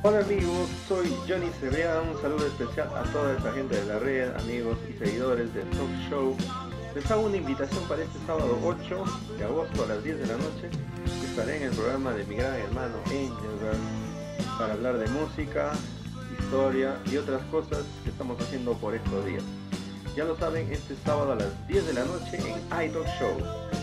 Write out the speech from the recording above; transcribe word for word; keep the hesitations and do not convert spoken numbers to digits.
Hola amigos, soy Johnny Cebrián, un saludo especial a toda esta gente de la red, amigos y seguidores del Talk Show. Les hago una invitación para este sábado ocho de agosto a las diez de la noche. Estaré en el programa de mi gran hermano Angelverse para hablar de música, historia y otras cosas que estamos haciendo por estos días. Ya lo saben, este sábado a las diez de la noche en iTalk Show.